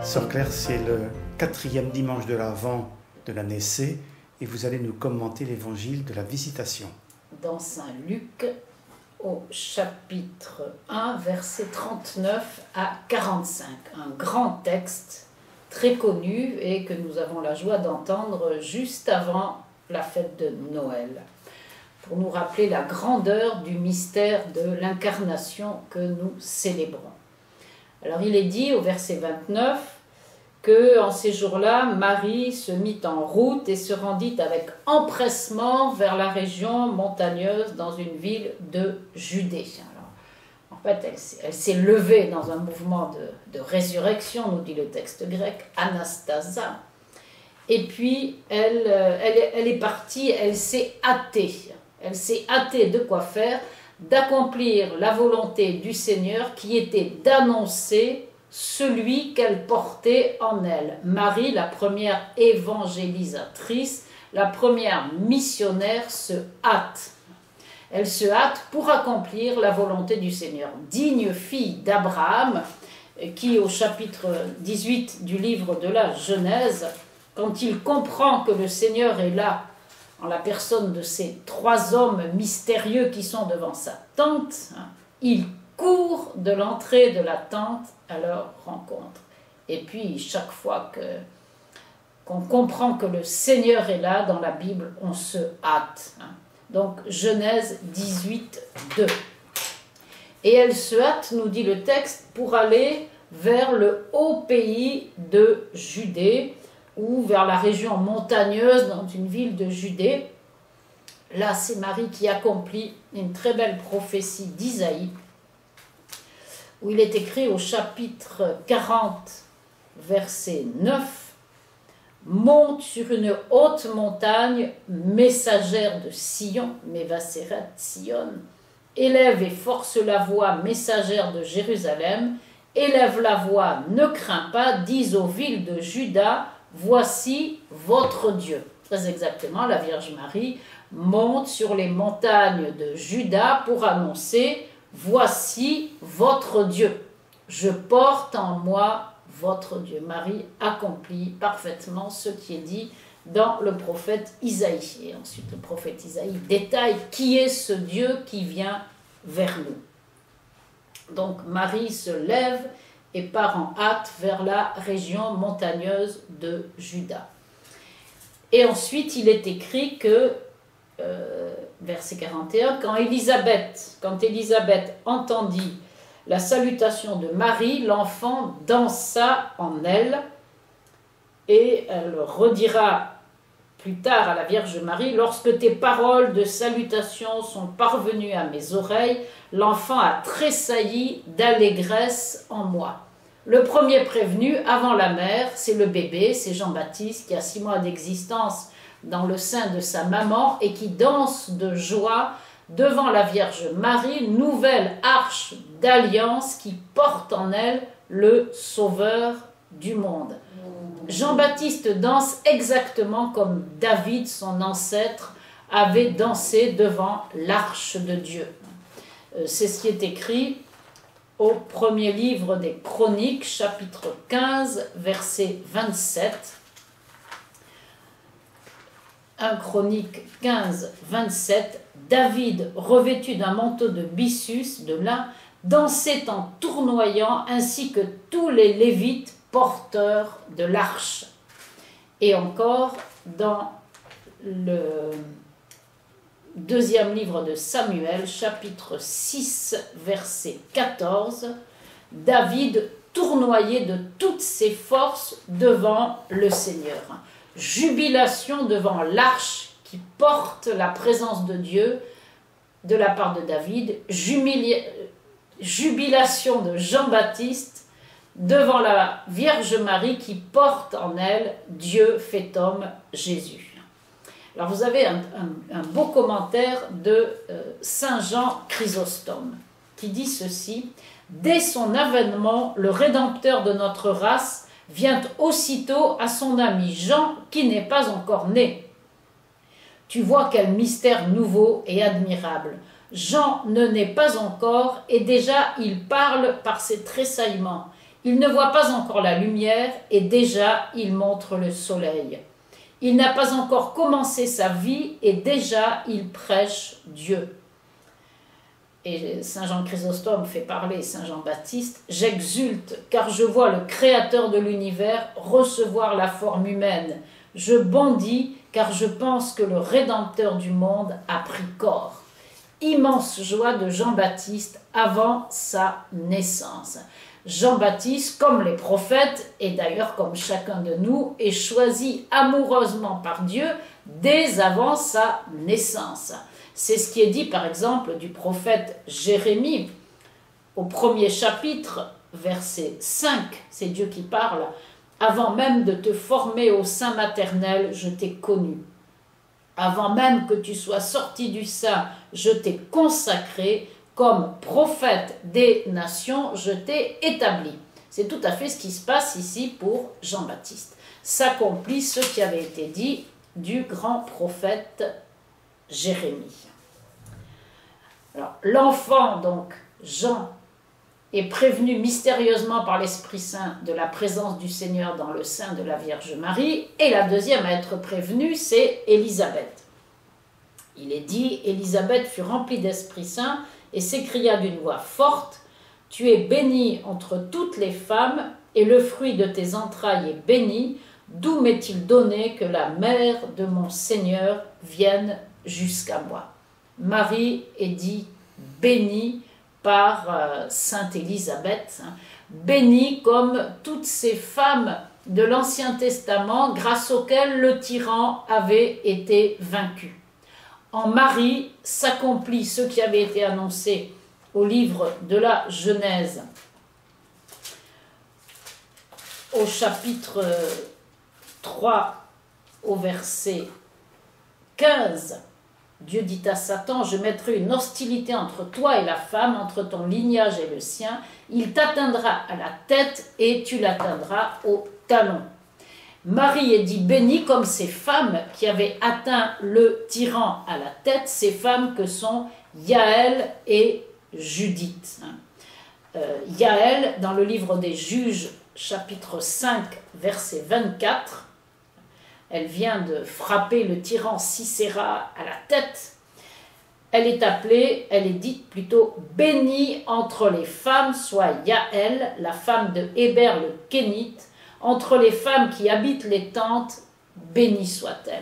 Sœur Claire, c'est le 4e dimanche de l'Avent de l'année C et vous allez nous commenter l'évangile de la Visitation. Dans Saint Luc, au chapitre 1, versets 39 à 45. Un grand texte très connu et que nous avons la joie d'entendre juste avant la fête de Noël, pour nous rappeler la grandeur du mystère de l'incarnation que nous célébrons. Alors il est dit au verset 29 que en ces jours-là, Marie se mit en route et se rendit avec empressement vers la région montagneuse dans une ville de Judée. Alors, en fait, elle s'est levée dans un mouvement de résurrection, nous dit le texte grec, anastasia. Et puis, elle est partie, elle s'est hâtée. Elle s'est hâtée de quoi faire? D'accomplir la volonté du Seigneur qui était d'annoncer celui qu'elle portait en elle. Marie, la première évangélisatrice, la première missionnaire, se hâte. Elle se hâte pour accomplir la volonté du Seigneur. Digne fille d'Abraham, qui au chapitre 18 du livre de la Genèse, quand il comprend que le Seigneur est là, en la personne de ces 3 hommes mystérieux qui sont devant sa tente, il court de l'entrée de la tente à leur rencontre. Et puis, chaque fois qu'on comprend que le Seigneur est là dans la Bible, on se hâte. Donc, Genèse 18, 2. Et elle se hâte, nous dit le texte, pour aller vers le haut pays de Judée, ou vers la région montagneuse dans une ville de Judée. Là, c'est Marie qui accomplit une très belle prophétie d'Isaïe, où il est écrit au chapitre 40, verset 9, « Monte sur une haute montagne, messagère de Sion, Mévaseret Sion, élève et force la voix, messagère de Jérusalem, élève la voix, ne crains pas, dis aux villes de Juda, voici votre Dieu. » Très exactement, la Vierge Marie monte sur les montagnes de Juda pour annoncer « Voici votre Dieu. Je porte en moi votre Dieu. » Marie accomplit parfaitement ce qui est dit dans le prophète Isaïe. Et ensuite, le prophète Isaïe détaille qui est ce Dieu qui vient vers nous. Donc, Marie se lève et part en hâte vers la région montagneuse de Juda. Et ensuite, il est écrit que, verset 41, quand Élisabeth entendit la salutation de Marie, l'enfant dansa en elle, et elle redira plus tard à la Vierge Marie, « Lorsque tes paroles de salutation sont parvenues à mes oreilles, l'enfant a tressailli d'allégresse en moi. » Le premier prévenu avant la mère, c'est le bébé, c'est Jean-Baptiste qui a 6 mois d'existence dans le sein de sa maman et qui danse de joie devant la Vierge Marie, nouvelle arche d'alliance qui porte en elle le Sauveur du monde. Jean-Baptiste danse exactement comme David, son ancêtre, avait dansé devant l'arche de Dieu. C'est ce qui est écrit au premier livre des Chroniques, chapitre 15, verset 27. 1 Chronique 15, 27. David, revêtu d'un manteau de byssus, de lin, dansait en tournoyant, ainsi que tous les Lévites porteurs de l'arche. Et encore, dans le 2e livre de Samuel, chapitre 6, verset 14, David tournoyait de toutes ses forces devant le Seigneur. Jubilation devant l'arche qui porte la présence de Dieu de la part de David, jubilation de Jean-Baptiste devant la Vierge Marie qui porte en elle Dieu fait homme, Jésus. Alors vous avez un beau commentaire de Saint Jean Chrysostome qui dit ceci: « Dès son avènement, le Rédempteur de notre race vient aussitôt à son ami Jean qui n'est pas encore né. Tu vois quel mystère nouveau et admirable. Jean ne naît pas encore et déjà il parle par ses tressaillements. Il ne voit pas encore la lumière et déjà il montre le soleil. Il n'a pas encore commencé sa vie et déjà il prêche Dieu. Et Saint Jean Chrysostome fait parler Saint Jean-Baptiste. J'exulte car je vois le Créateur de l'univers recevoir la forme humaine. Je bondis car je pense que le Rédempteur du monde a pris corps. Immense joie de Jean-Baptiste avant sa naissance. Jean-Baptiste, comme les prophètes, et d'ailleurs comme chacun de nous, est choisi amoureusement par Dieu dès avant sa naissance. C'est ce qui est dit par exemple du prophète Jérémie au 1er chapitre, verset 5, c'est Dieu qui parle. Avant même de te former au sein maternel, je t'ai connu. Avant même que tu sois sorti du sein, je t'ai consacré. Comme prophète des nations, je t'ai établi. C'est tout à fait ce qui se passe ici pour Jean-Baptiste. S'accomplit ce qui avait été dit du grand prophète Jérémie. Alors, l'enfant, donc, Jean, est prévenu mystérieusement par l'Esprit Saint de la présence du Seigneur dans le sein de la Vierge Marie. Et la deuxième à être prévenue, c'est Élisabeth. Il est dit, Élisabeth fut remplie d'Esprit Saint et s'écria d'une voix forte, « Tu es bénie entre toutes les femmes, et le fruit de tes entrailles est béni. D'où m'est-il donné que la mère de mon Seigneur vienne jusqu'à moi ?» Marie est dit bénie par Sainte Élisabeth, bénie comme toutes ces femmes de l'Ancien Testament grâce auxquelles le tyran avait été vaincu. En Marie s'accomplit ce qui avait été annoncé au livre de la Genèse, au chapitre 3, au verset 15. Dieu dit à Satan, « Je mettrai une hostilité entre toi et la femme, entre ton lignage et le sien. Il t'atteindra à la tête et tu l'atteindras au talon. » Marie est dit bénie comme ces femmes qui avaient atteint le tyran à la tête, ces femmes que sont Yaël et Judith. Yaël, dans le livre des Juges, chapitre 5, verset 24, elle vient de frapper le tyran Sisera à la tête. Elle est dite plutôt bénie entre les femmes, soit Yaël, la femme de Héber le Kénite, entre les femmes qui habitent les tentes, bénie soit-elle.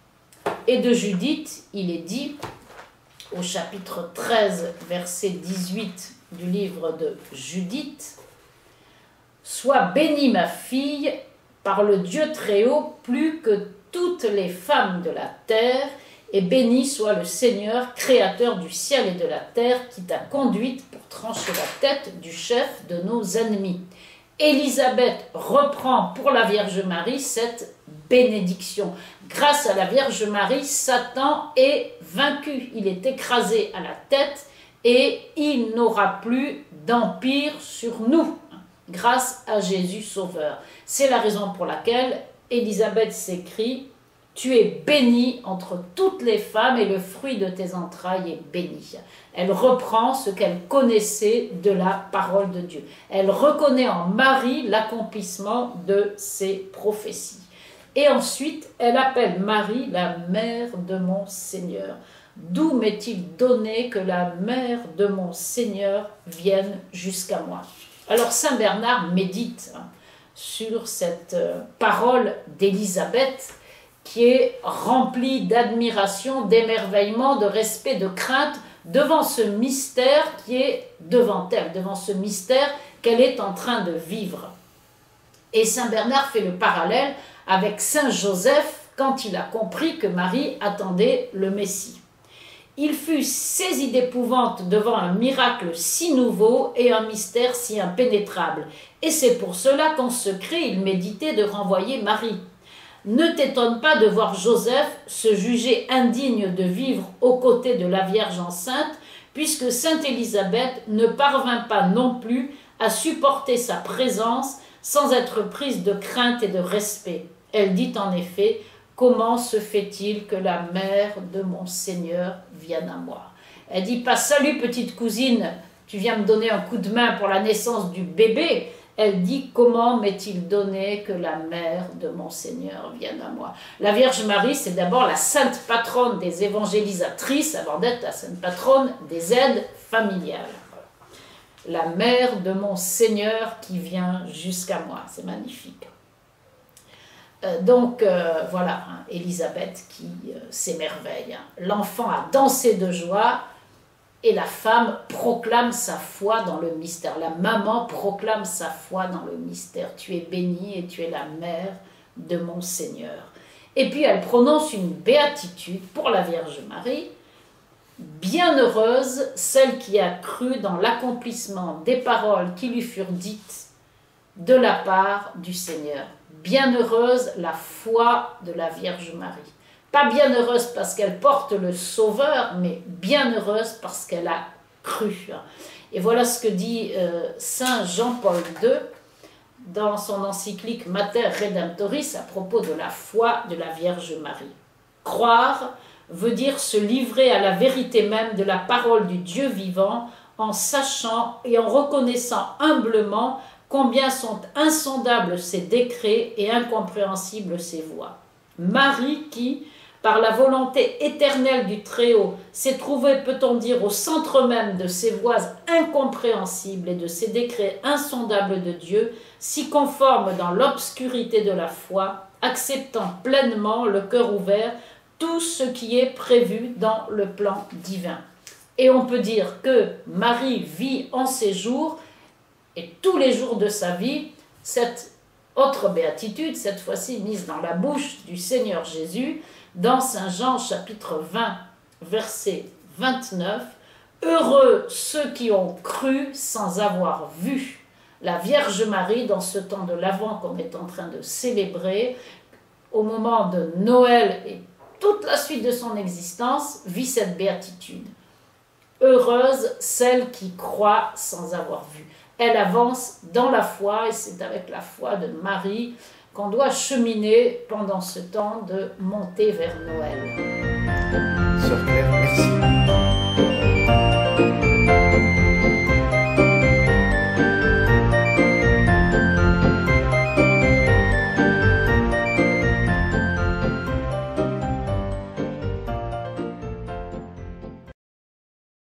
Et de Judith, il est dit, au chapitre 13, verset 18 du livre de Judith, « Sois bénie ma fille par le Dieu Très-Haut plus que toutes les femmes de la terre, et béni soit le Seigneur, créateur du ciel et de la terre, qui t'a conduite pour trancher la tête du chef de nos ennemis. » Élisabeth reprend pour la Vierge Marie cette bénédiction. Grâce à la Vierge Marie, Satan est vaincu. Il est écrasé à la tête et il n'aura plus d'empire sur nous, grâce à Jésus Sauveur. C'est la raison pour laquelle Élisabeth s'écrie « Tu es bénie entre toutes les femmes et le fruit de tes entrailles est béni. » Elle reprend ce qu'elle connaissait de la parole de Dieu. Elle reconnaît en Marie l'accomplissement de ses prophéties. Et ensuite, elle appelle Marie la mère de mon Seigneur. D'où m'est-il donné que la mère de mon Seigneur vienne jusqu'à moi? Alors Saint Bernard médite sur cette parole d'Élisabeth qui est remplie d'admiration, d'émerveillement, de respect, de crainte devant ce mystère qui est devant elle, devant ce mystère qu'elle est en train de vivre. Et Saint Bernard fait le parallèle avec Saint Joseph quand il a compris que Marie attendait le Messie. Il fut saisi d'épouvante devant un miracle si nouveau et un mystère si impénétrable. Et c'est pour cela qu'en secret il méditait de renvoyer Marie. Ne t'étonne pas de voir Joseph se juger indigne de vivre aux côtés de la Vierge enceinte, puisque Sainte Élisabeth ne parvint pas non plus à supporter sa présence sans être prise de crainte et de respect. Elle dit en effet « Comment se fait-il que la mère de mon Seigneur vienne à moi ?» Elle dit pas « Salut petite cousine, tu viens me donner un coup de main pour la naissance du bébé ?» elle dit « Comment m'est-il donné que la mère de mon Seigneur vienne à moi ?» La Vierge Marie, c'est d'abord la sainte patronne des évangélisatrices avant d'être la sainte patronne des aides familiales. La mère de mon Seigneur qui vient jusqu'à moi, c'est magnifique. Voilà, hein, Élisabeth qui s'émerveille. Hein. L'enfant a dansé de joie et la femme proclame sa foi dans le mystère. La maman proclame sa foi dans le mystère. Tu es bénie et tu es la mère de mon Seigneur. Et puis elle prononce une béatitude pour la Vierge Marie. Bienheureuse celle qui a cru dans l'accomplissement des paroles qui lui furent dites de la part du Seigneur. Bienheureuse la foi de la Vierge Marie. Pas bienheureuse parce qu'elle porte le Sauveur, mais bienheureuse parce qu'elle a cru. Et voilà ce que dit Saint Jean-Paul II dans son encyclique Mater Redemptoris à propos de la foi de la Vierge Marie. Croire veut dire se livrer à la vérité même de la parole du Dieu vivant en sachant et en reconnaissant humblement combien sont insondables ses décrets et incompréhensibles ses voies. Marie qui, par la volonté éternelle du Très-Haut, s'est trouvée, peut-on dire, au centre même de ses voies incompréhensibles et de ses décrets insondables de Dieu, s'y conforme dans l'obscurité de la foi, acceptant pleinement, le cœur ouvert, tout ce qui est prévu dans le plan divin. Et on peut dire que Marie vit en ces jours, et tous les jours de sa vie, cette autre béatitude, cette fois-ci mise dans la bouche du Seigneur Jésus, dans Saint Jean chapitre 20, verset 29, « Heureux ceux qui ont cru sans avoir vu ». La Vierge Marie, dans ce temps de l'Avent qu'on est en train de célébrer, au moment de Noël et toute la suite de son existence, vit cette béatitude. Heureuse celle qui croit sans avoir vu. Elle avance dans la foi et c'est avec la foi de Marie qu'on doit cheminer pendant ce temps de montée vers Noël. Sœur Claire, merci.